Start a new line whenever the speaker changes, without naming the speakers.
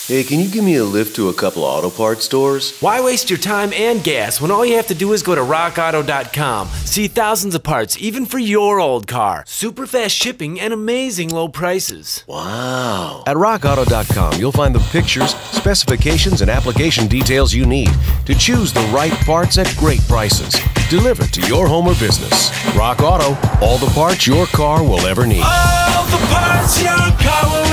Hey, can you give me a lift to a couple auto parts stores?
Why waste your time and gas when all you have to do is go to RockAuto.com? See thousands of parts, even for your old car. Super fast shipping and amazing low prices.
Wow.
At RockAuto.com, you'll find the pictures, specifications, and application details you need to choose the right parts at great prices. Delivered to your home or business. Rock Auto, all the parts your car will ever need.
All the parts your car will